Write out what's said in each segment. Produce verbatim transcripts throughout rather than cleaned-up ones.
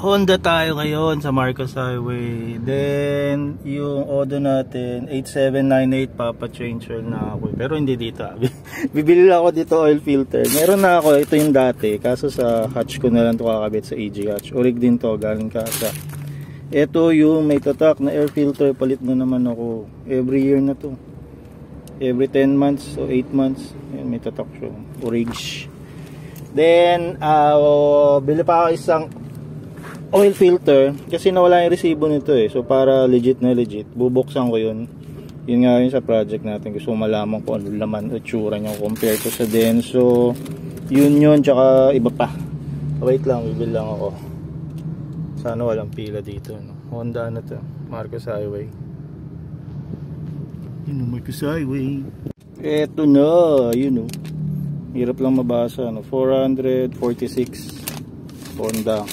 Honda tayo ngayon sa Marcos Highway. Then yung Odo natin eight seven nine eight, papa-change oil na ako. Pero hindi dito. Bibili lang ako dito oil filter. Meron na ako, ito yung dati. Kaso sa hatch ko na lang ito kakabit sa E G hatch. Orig din to, galing kasa. Ito yung may tatak na air filter. Palit na naman ako. Every year na to. Every ten months o eight months. Ayan, may tatak siya. Orig. Then uh, bili pa ako isang oil filter kasi nawala yung resibo nito eh. So para legit na legit, bubuksan ko yun. Yun nga yun sa project natin. Gusto ko malaman kung ano laman o tsura niya compare to sa Denso. Yun yun, tsaka iba pa. Wait lang, bibili lang ako. Sana walang pila dito, no? Honda na to, Marcos Highway. Yun o, Marcos Highway. Eto na, yun o. Hirap lang mabasa, no? four forty-six Honda.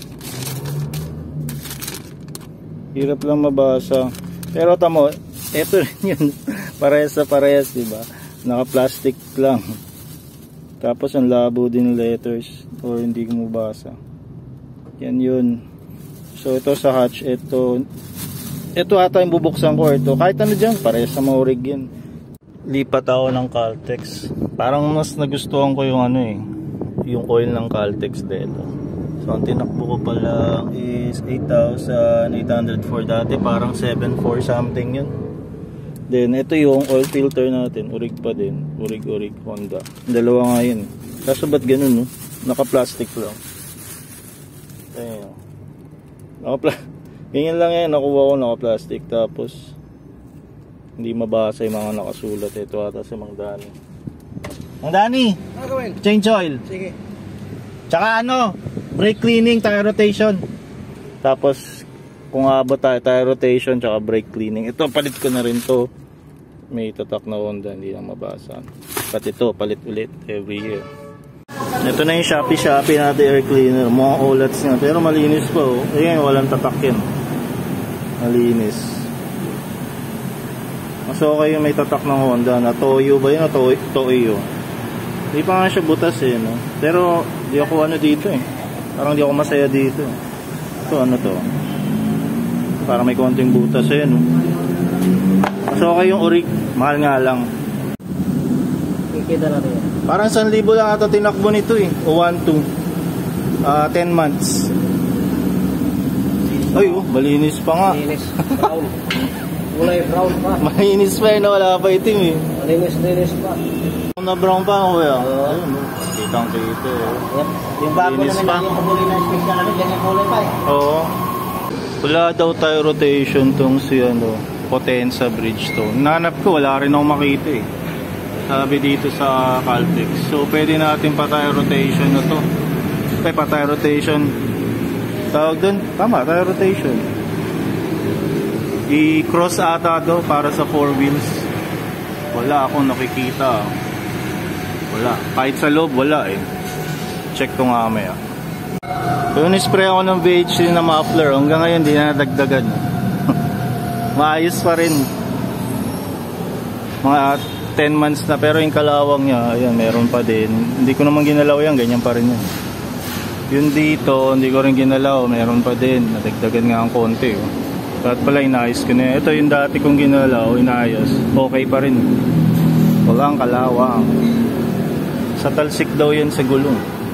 Hirap lang mabasa. Pero tamo, eto rin yun. Parehas sa parehas, diba? Naka-plastic lang. Tapos ang labo din letters or hindi ko mabasa. Yan yun. So ito sa hatch, ito ito ata yung bubuksan ko. Ito, kahit ano dyan, parehas sa Maurig yan. Lipat ako ng Caltex. Parang mas nagustuhan ko yung ano eh, yung oil ng Caltex dito. So ang tinakbo ko pala is eight thousand eight hundred for dati, parang seven four something yun. Then ito yung oil filter natin, Orig pa din, Orig Orig Honda. Dalawa nga yun. Kaso ba't ganun, no? Naka-plastic lang. Ayan. Naka-plastic. Ganyan lang yan, nakuha ko naka-plastic. Tapos hindi mabasa yung mga nakasulat. Ito ata si Mang Dani. Mang Dani! Change oil. Sige. Tsaka ano, brake cleaning, tire rotation. Tapos kung abot tayo, tire rotation tsaka brake cleaning. Ito palit ko na rin to. May tatak na Honda, hindi lang mabasa. Pati ito palit ulit every year. Ito na yung Shopee Shopee natin air cleaner. Mga olats nga, pero malinis pa oh. Ayan, walang tatak yan. Malinis. Mas okay yung may tatak ng Honda na Toyo ba yun o to Toyo? Hindi pa nga siya butas eh, no? Pero di ako ano dito eh. Parang di ako masaya dito. Ito ano to? Parang may konting butas eh, no? Mas okay yung Orig. Mahal nga lang. Kikita natin yan. Parang one thousand lang ata tinakbo nito eh. O one two. Uh, ten months. Ay oh, malinis pa nga. Malinis. Brown. Kulay brown pa. Malinis pa eh, wala pa itim eh. Malinis-linis pa. Na brown pa ako kuya. Ayun, kitang kita eh. Yep. Yung bago naman pa. yung kulay na special namin, ganyan kulay pa eh. Oo. Wala daw tayo rotation tong si ano, Potenza Bridgestone. Nanap ko, wala rin ako makita eh. Sabi dito sa Caltex. So pwede natin pa tayo rotation na to. Ay, pa tayo rotation. Tawag dun, tama, tayo rotation. I-cross ata do para sa four wheels. Wala akong nakikita. Wala. Kahit sa loob, wala eh. Check ko nga mamaya. So, ni-spray ako ng V H C na muffler. Hanggang ngayon, di na nadagdagan. Maayos pa rin. Mga ten months na. Pero yung kalawang niya, ayan, meron pa din. Hindi ko naman ginalaw yan. Ganyan pa rin yan. Yung dito, hindi ko rin ginalaw. Meron pa din. Nadagdagan nga ang konti. Oh. At pala, inayos ko na. Ito yung dati kong ginalaw, inayos. Okay pa rin. Walang kalawang. Sa talsik daw yan sa gulong.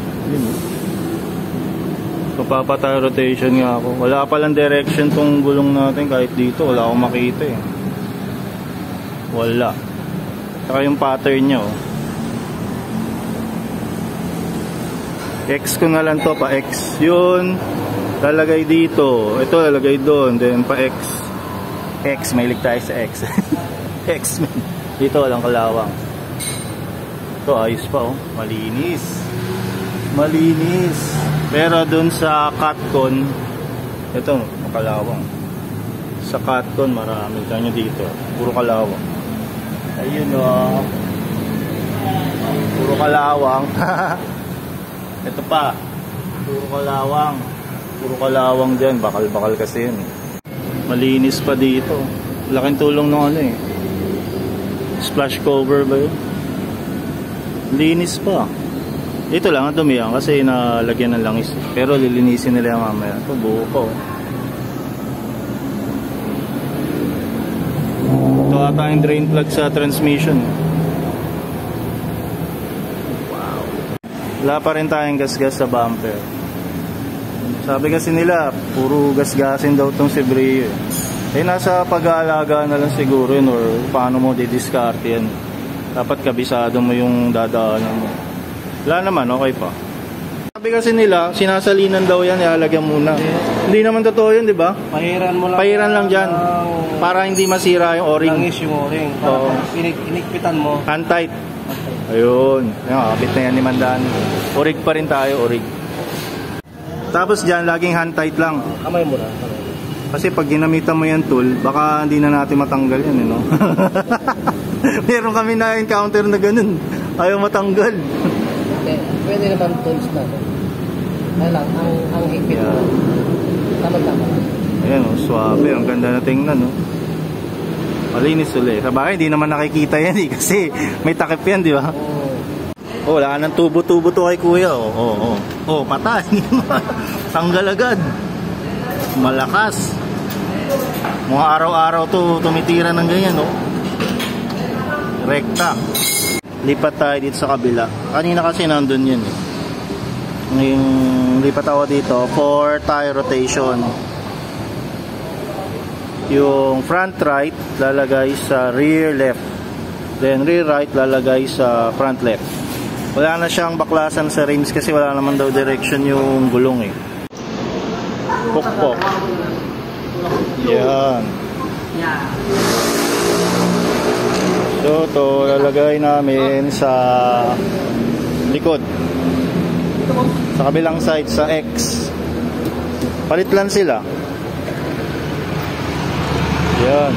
Papapatay rotation nga ako. Wala palang direction tong gulong natin. Kahit dito, wala akong makita eh. Wala. Saka yung pattern nya oh. X ko na lang to, pa X. Yun. Lalagay dito. Ito lalagay doon. Then pa X. X, may lig tayo sa X. X. Dito walang kalawang. Ito ayos pa oh. Malinis. Malinis. Pero doon sa Catcon, ito makalawang. Sa Catcon marami. Kanya dito. Puro kalawang. Ayun oh. Puro kalawang. Ito pa. Puro kalawang. Puro kalawang dyan. Bakal-bakal kasi yun. Malinis pa dito. Laking tulong ng ano eh. Splash cover ba yun? Linis pa. Ito lang ang dumi yan kasi nalagyan ng langis. Pero lilinisin nila yan mamaya. Ito buo pa oh. Ito ata yung drain plug sa transmission. Wow. Wala pa rin tayong gas-gas sa bumper. Sabi kasi nila, puro gas-gasin daw tong si Brio. Eh nasa pag-aalaga na lang siguro yun or paano mo didiscard yan. Dapat kabisado mo yung dadaanan mo. Wala naman, okay pa. Sabi kasi nila, sinasalinan daw yan, ilalagyan muna. Yeah. Hindi naman totoo yun, di ba? Pahiran mo lang. Pahiran lang dyan. Uh, para hindi masira yung o-ring. Langis yung o-ring. Oo. Inik inikpitan mo. Hand tight. Ayun. Yung kapit na yan ni Mandan. Orig pa rin tayo, orig. Tapos dyan, laging hand tight lang. Kamay mo na. Kasi pag ginamitan mo yan tool, baka hindi na natin matanggal yan, eh, no? Meron kami na-encounter na ganun. Ayaw matanggal. Okay. Pwede naman tools na. Ay lang, ang, ang higpit mo. Yeah. Tama-tama. Ayan, oh, swabe. Ang ganda na tingnan, no? Malinis ulit. Sabagay, hindi naman nakikita yan, eh. Kasi may takip yan, di ba? Oh. Oh, wala ka ng tubo-tubo to kay kuya, oh. Oh, oh. Oh, patay. Tanggal agad. Malakas. Mga araw-araw to tumitira ng ganyan, no? Rekta. Lipat tayo dito sa kabila. Kanina kasi nandun yun, eh. Ngayon, lipat ako dito for tire rotation. Yung front right lalagay sa rear left, then rear right lalagay sa front left. Wala na siyang baklasan sa rims kasi wala naman daw direction yung gulong, eh. Pok-pok. Yan. So to lalagay namin sa likod, sa kabilang side, sa X. Palit lang sila. Yan.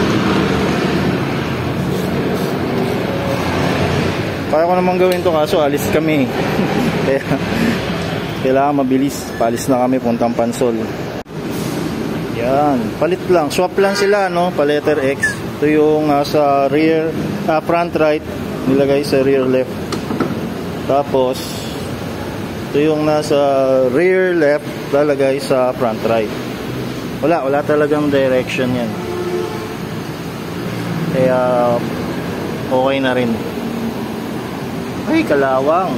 Kaya ko naman gawin to kaso alis kami. Kaya kailangan mabilis. Palis na kami puntang Pansol. Yan. Palit lang. Swap lang sila, no? Pa-letter X. Ito yung uh, sa rear, uh, front right, nilagay sa rear left. Tapos ito yung nasa rear left, lalagay sa front right. Wala, wala talagang direction yan. Kaya okay na rin. Ay, kalawang.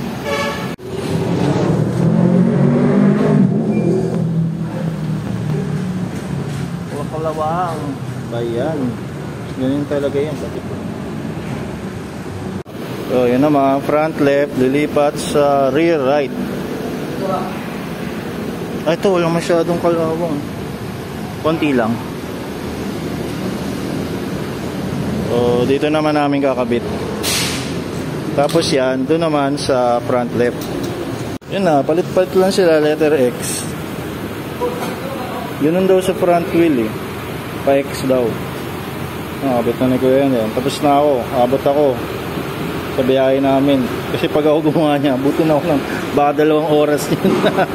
Wala kalawang. Bayan. Ganyan talaga yan. So, yun naman. Front left, lilipat sa rear right. Ay, ito, walang masyadong kalawang. Konti lang. So, dito naman namin kakabit. Tapos yan, doon naman sa front left. Yun na, palit-palit lang sila, letter X. Yun daw sa front wheel, eh. Pa-X daw. Nakabit na ni Kuya yan. Tapos na ako, abot ako sa biyahe namin. Kasi pag ako gumawa niya, buti na ako ng baka dalawang oras yun.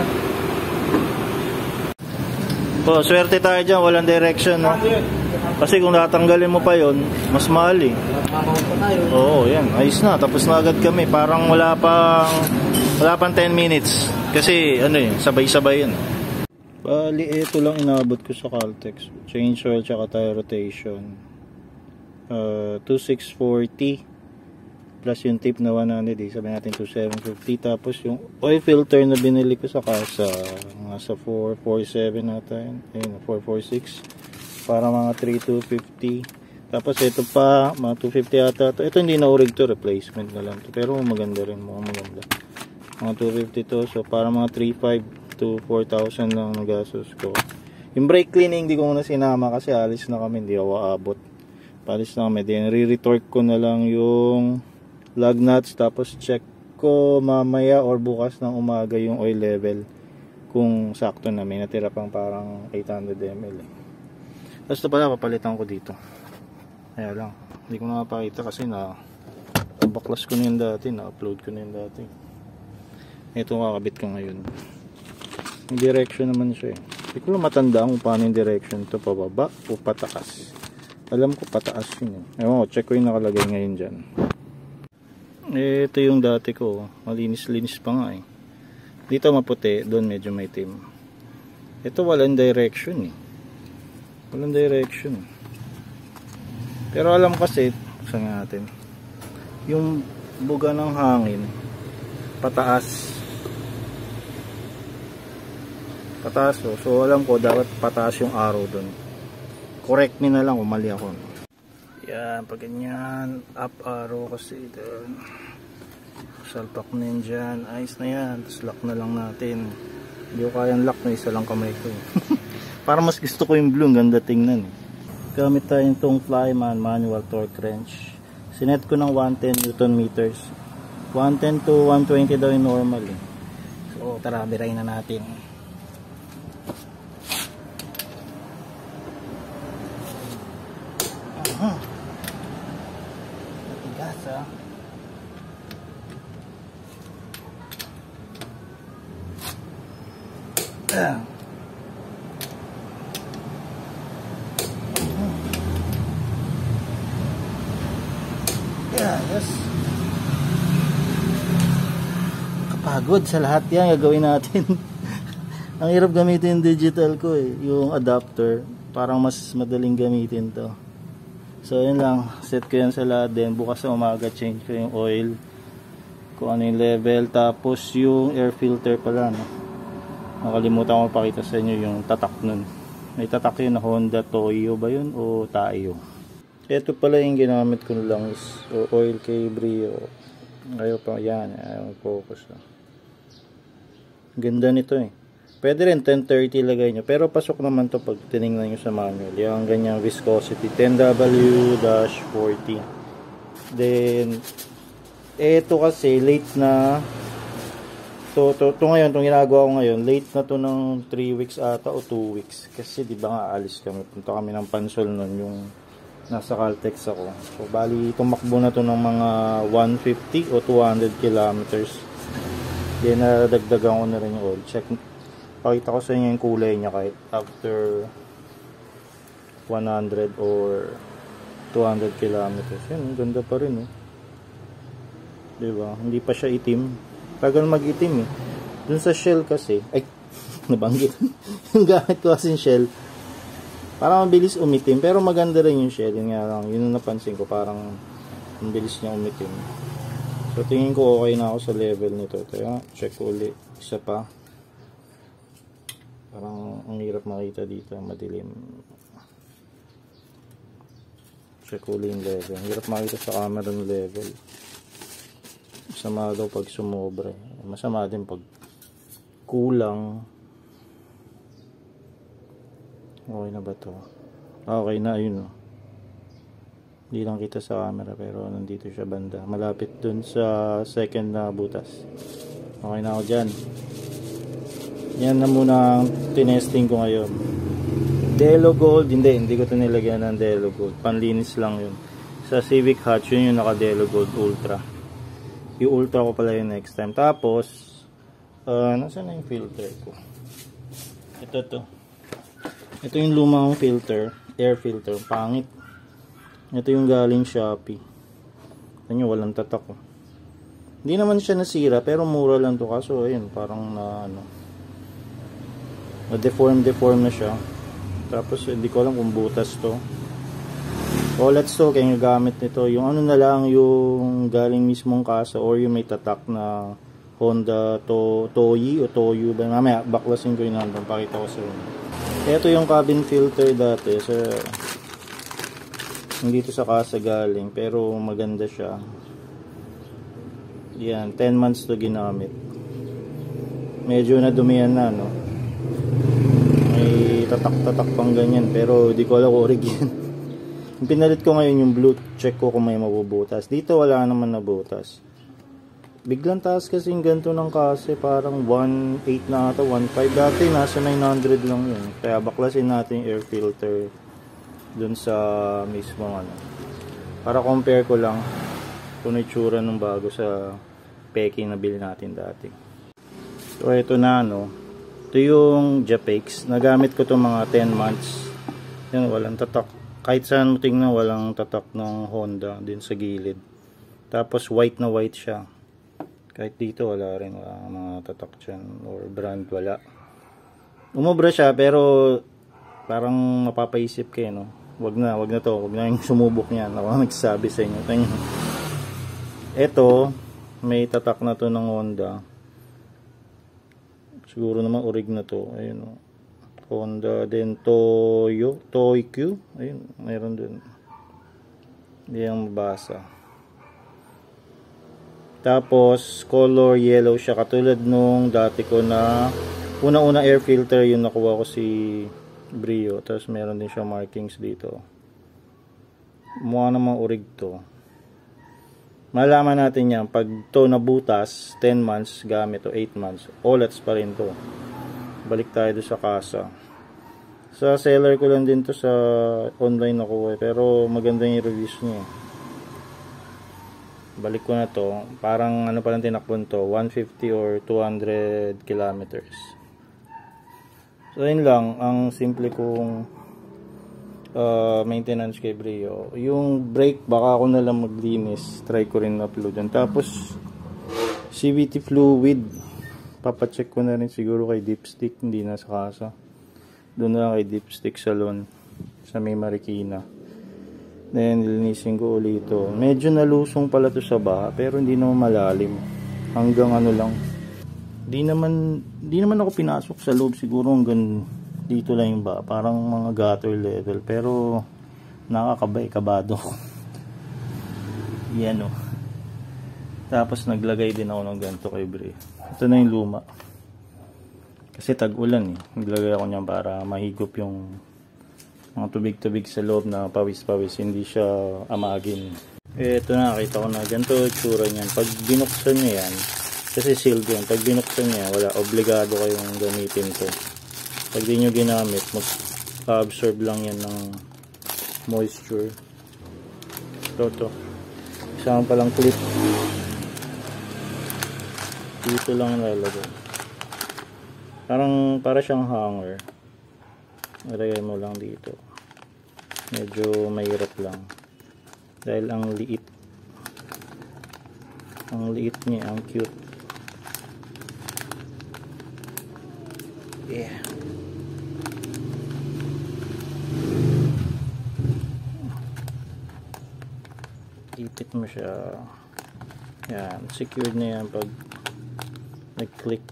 So, swerte tayo dyan, walang direction, no? Kasi kung tatanggalin mo pa yon, mas mahal, eh. Oo, yan, ayos na, tapos na agad kami. Parang wala pang wala pang ten minutes. Kasi ano eh, sabay-sabay yan. Bali, ito lang inabot ko sa Caltex. Change oil tsaka tire rotation. uh, two thousand six hundred forty plus yung tip na one hundred, eh. Sabi natin two thousand seven hundred fifty. Tapos yung oil filter na binili ko sa kasa, nasa four forty-seven nata yun. Ayun, four forty-six. Para mga three thousand two hundred fifty. Tapos ito pa, mga two hundred fifty ata to. Ito hindi na urig to, replacement na lang to. Pero maganda rin, mukhang maganda. Mga two hundred fifty to. So para mga three thousand five hundred to four thousand lang nagastos ko. Yung brake cleaning hindi ko muna sinama kasi alis na kami, hindi ako aabot. Palis na kami. Then re-retorque ko na lang yung lug nuts. Tapos check ko mamaya or bukas ng umaga yung oil level. Kung sakto na, may natira pang parang eight hundred milliliters. Tapos ito pala, papalitan ko dito. Kaya lang, hindi ko nakapakita kasi na baklas ko na yun dati, na-upload ko na yun dati. Ito kakabit ko ngayon. Yung direction naman siya, eh. Hindi ko lang matandaan kung paano yung direction ito, pababa o pataas. Alam ko pataas yun, eh. Ewan ko, check ko yung nakalagay ngayon dyan. Eh, ito yung dati ko. Malinis-linis pa nga eh. Dito maputi, doon medyo may itim. Ito walang direction eh. Walang direction. Pero alam kasi, buksan natin. Yung buga ng hangin, pataas. Pataas oh. So alam ko, dapat pataas yung arrow doon. Correct me na lang kung mali ako. Yan, pag ganyan, up arrow kasi doon. Salpak na yun dyan. Ayos na yan. Tapos lock na lang natin. Hindi ko kayang lock na isa lang kamay ko. Para mas gusto ko yung blue. Ganda tingnan. Gamit tayo itong Flyman manual torque wrench. Sinet ko ng one ten newton meters. one ten to one twenty daw yung normal. Eh. So tara, birayin na natin. Aha. Matigas ah. Yeah. Yeah, yes. Kapagod sa lahat yan gagawin natin. Ang hirap gamitin yung digital ko eh, yung adapter. Parang mas madaling gamitin to. So yun lang, set ko yan sa lahat din. Bukas sa umaga change ko yung oil, kung ano yung level, tapos yung air filter pala, no? Nakalimutan ko pakita sa inyo yung tatak nun. May tatak yun na Honda Toyo ba yun o Tayo. Ito pala yung ginamit ko lang is oil kay Brio. Ayaw pa, yan, ayaw focus. Ganda nito eh. Pwede rin ten thirty lagay nyo, pero pasok naman to pag tinignan nyo sa manual. Yung ganyang viscosity, ten W forty. Then, ito kasi late na To, to, to ngayon, itong ginagawa ko ngayon, late na to ng three weeks ata o two weeks. Kasi di ba nga alis kami, punta kami ng Pansol nun, yung nasa Caltex ako. So, bali, tumakbo na to ng mga one fifty o two hundred kilometers. Then, nadagdagan ko na rin yung oil. Check, pakita ko sa inyo yung kulay niya kahit after one hundred or two hundred kilometers. Yan, ganda pa rin, oh. Di ba? Hindi pa siya itim. Tagal mag-itim eh. Dun sa shell kasi, ay, nabanggit. Yung gamit ko kasi shell, parang mabilis umitim. Pero maganda rin yung shell. Yun nga lang, yun ang napansin ko, parang mabilis niya umitim. So tingin ko okay na ako sa level nito. Kaya check ko ulit. Isa pa. Parang ang hirap makita dito, madilim. Check ko ulit yung level. Ang hirap makita sa camera ng level. Masama daw pag sumobra. Masama din pag kulang. Okay na ba to? Okay na, ayun o. Hindi lang kita sa camera pero nandito siya banda. Malapit dun sa second na butas. Okay na ako dyan. Yan na muna ang tinesting ko ngayon. Delo Gold. Hindi, hindi ko ito nilagyan ng Delo Gold. Panlinis lang yun. Sa Civic Hatch, yun yung naka Delo Gold Ultra. Yung Ultra ko pala yung next time. Tapos, uh, nasa na yung filter ko? Ito to. Ito yung lumang filter. Air filter. Pangit. Ito yung galing Shopee. Ito nyo, walang tatak ko. Hindi naman siya nasira, pero mura lang to. Kaso, ayun, parang na, ano, na-deform-deform na siya. Tapos, hindi ko alam kung butas to. O let's talk yung gamit nito, yung ano na lang yung galing mismong kasa or yung may tatak na Honda to, Toyi o Toyo ba, mamaya baklasin ko yun nandun, pakita ko sa inyo. Ito yung cabin filter dati sa, hindi ito sa kasa galing pero maganda siya. Yan, ten months to ginamit. Medyo nadumihan na, no, may tatak-tatak pang ganyan pero di ko alam kung origin. Pinalit ko ngayon yung blue, check ko kung may mabubutas. Dito wala naman nabutas. Biglang taas kasi yung ganito ng kasi, parang one eight na ata, one five. Dati nasa nine hundred lang yun. Kaya baklasin natin yung air filter dun sa mismo ano. Para compare ko lang kung itsura nung bago sa peking na bili natin dati. So ito na, no. Ito yung Japex. Nagamit ko itong mga ten months. Yan, walang tatak. Kahit saan mo tingnan, walang tatak ng Honda din sa gilid. Tapos white na white siya. Kahit dito wala rin, wala mga tatak dyan or brand, wala. Umubra siya pero parang mapapaisip kayo, no? Wag na, wag na to, wag na yung sumubok niyan. Ako nagsasabi sa inyo. Ito, may tatak na to ng Honda. Siguro naman orig na to. Ayun, no? Honda din Toyo, Toy-Q. Ayun, mayroon dun. Hindi yung mabasa. Tapos color yellow siya, katulad nung dati ko na una-una air filter yung nakuha ko si Brio. Tapos meron din siya markings dito. Mukha namang orig to. Malaman natin yan pag to nabutas ten months gamit o eight months, olets pa rin to. Balik tayo doon sa kasa. Sa seller ko lang din to, sa online nakuha, pero maganda yung reviews niya. Balik ko na to, parang ano pa lang tinakbon to, one fifty or two hundred kilometers. So yun lang ang simple kong uh, maintenance kay Brio. Yung brake baka ako na lang maglinis, try ko rin upload yan. Tapos C V T fluid, papacheck ko na rin siguro kay Dipstick, hindi na sa kasa. Doon na kay Dipstick Salon sa may Marikina. Then linisin ko ulit ito. Medyo nalusong pala to sa baha, pero hindi naman malalim. Hanggang ano lang. Di naman di naman ako pinasok sa loob, siguro hanggang dito lang yung baha. Parang mga gutter level, pero nakakabay, kabado. Yan o. Tapos naglagay din ako ng ganito kay Brio. Ito na yung luma. Kasi tag-ulan eh. Naglagay ako niyan para mahigop yung mga tubig-tubig sa loob na pawis-pawis, hindi siya amagin. Eh, ito na, nakita ko na ganito tsura niyan. Pag binuksan niya yan, kasi sealed yan, pag binuksan niya, wala, obligado kayong gamitin to. Pag di nyo ginamit, mag-absorb lang yan ng moisture. Ito, ito. Isang palang clip. Dito lang nalagay. Parang, para siyang hanger. Ilagay mo lang dito. Medyo mahirap lang. Dahil ang liit. Ang liit niya, ang cute. Yeah. Ipit mo siya. Yan. Secured na yan pag nag-click.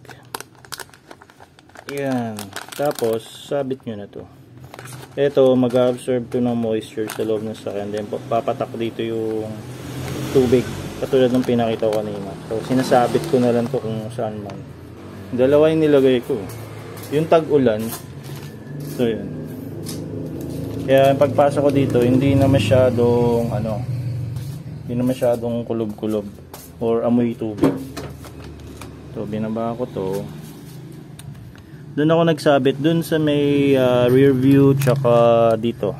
Yan. Tapos, sabit nyo na to. Ito, mag-absorb to ng moisture sa loob ng sakyan. Then, papatak dito yung tubig. Katulad ng pinakita ko kanina. So, sinasabit ko na lang to kung saan man. Dalawa yung nilagay ko. Yung tag-ulan. So, yun. Kaya, pagpasok ko dito, hindi na masyadong, ano, hindi na masyadong kulob-kulob or amoy tubig. So, binaba ko to. Doon ako nagsabit, doon sa may uh, rear view, tsaka dito.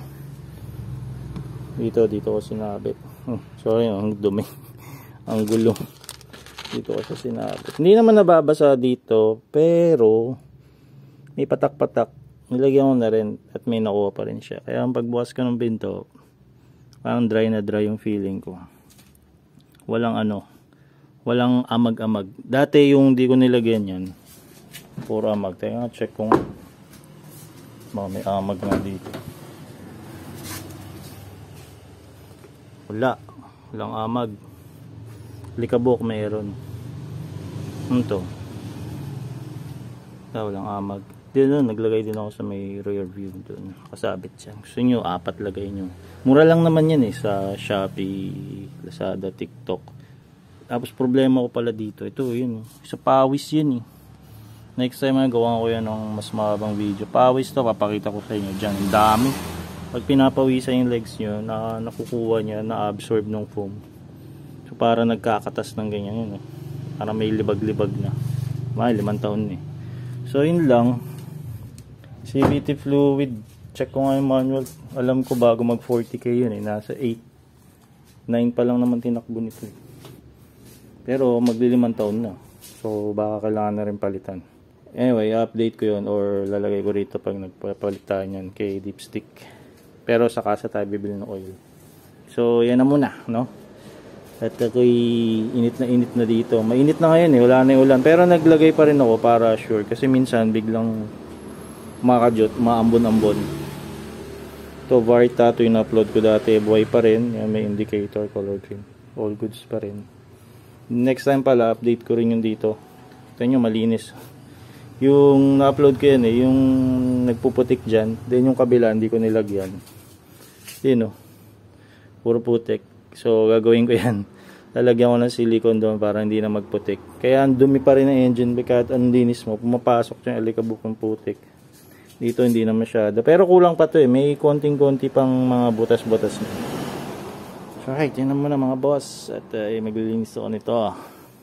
Dito, dito ko sinabit. Hmm, sorry, ang dumi. Ang gulo. Dito ko siya sinabit. Hindi naman nababasa dito, pero may patak-patak. Nilagyan ko na rin at may nakuha pa rin siya. Kaya ang pagbukas ko ng pinto, parang dry na dry yung feeling ko. Walang ano, walang amag-amag. Dati yung di ko nilagyan yan, puro amag. Teka, check kung baka may amag na dito. Wala. Walang amag. Likabok mayroon. Ano to? Ah, walang amag. Dito, naglagay din ako sa may rear view doon. Kasabit siya. Gusto nyo, apat lagay nyo. Mura lang naman yan eh, sa Shopee, Lazada, TikTok. Tapos problema ko pala dito. Ito, yun. Sa pawis yun eh. Next time gawa ko yan ng mas mahabang video. Pawis to, papakita ko sa inyo dyan. Ang dami. Pag pinapawisan yung legs nyo, na, nakukuha niya, na-absorb ng foam. So, para nagkakatas ng ganyan yun. Eh. Para may libag-libag na. May limang taon eh. So, yun lang. C V T fluid. Check ko nga yung manual. Alam ko bago mag forty K yun eh. Nasa eight. nine pa lang naman tinakbo nito eh. Pero, maglilimang taon na. So, baka kailangan na rin palitan. Anyway, update ko yun or lalagay ko rito pag nagpapalit tayo yan kay Dipstick. Pero sa kasa tayo bibili ng oil. So, yan na muna, no? At ako'y init na init na dito. Mainit na ngayon eh, wala na yung ulan. Pero naglagay pa rin ako para sure. Kasi minsan biglang makadyot, maambon-ambon. Ito, Varta, ito yung upload ko dati. Buhay pa rin. Yan, may indicator, color green. All goods pa rin. Next time pala, update ko rin yung dito. Ito nyo, malinis. Yung na-upload ko yan eh, yung nagpuputik dyan. Then yung kabila, hindi ko nilagyan. Yun o. Puro putik. So, gagawin ko yan. Lalagyan ko ng silicone doon para hindi na magputik. Kaya ang dumi pa rin ng engine bay kahit anong linis mo. Pumapasok yung alikabok ng putik. Dito hindi na masyado. Pero kulang pa to eh. May konting-konti pang mga butas-butas. So, right. Yan naman na mga boss. At uh, maglilinis ako nito.